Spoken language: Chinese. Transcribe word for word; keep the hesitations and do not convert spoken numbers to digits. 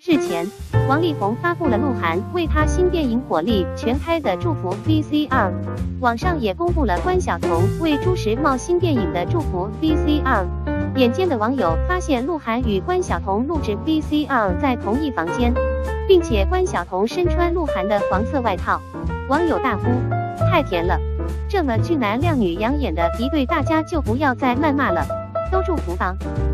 日前，王力宏发布了鹿晗为他新电影火力全开的祝福 V C R， 网上也公布了关晓彤为朱时茂新电影的祝福 V C R。眼尖的网友发现鹿晗与关晓彤录制 V C R 在同一房间，并且关晓彤身穿鹿晗的黄色外套，网友大呼太甜了，这么俊男靓女养眼的一对，大家就不要再谩骂了，都祝福吧。